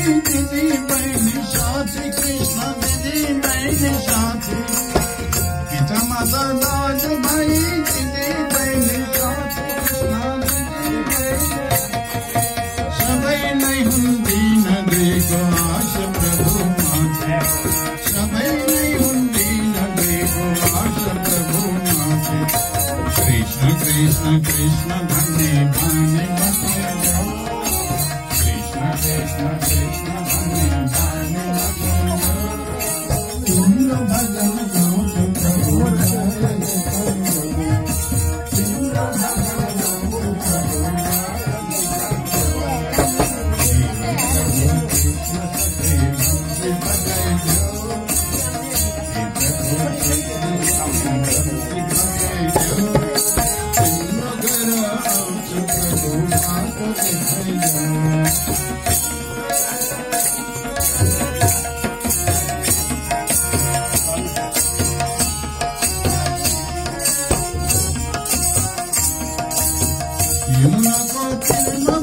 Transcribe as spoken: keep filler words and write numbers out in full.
दीदी बहन साथी कृष्ण दीदी बहन साथी पिता माता दाद भाई दीदी बहन साथी कृष्ण दीदी बहन सबै नै हुन्दी नगरेको आश प्रभु माथे सबै नै हुन्दी नगरेको आश प्रभु माथे कृष्ण कृष्ण कृष्ण भन्ने भाने बसेर जाऊ कृष्ण कृष्ण कृष्ण भन्ने भाने बसेर जाऊ तिम्रो भजन गाउँछु प्रभु तिम्रो भजन गाउँछु प्रभु यमुना को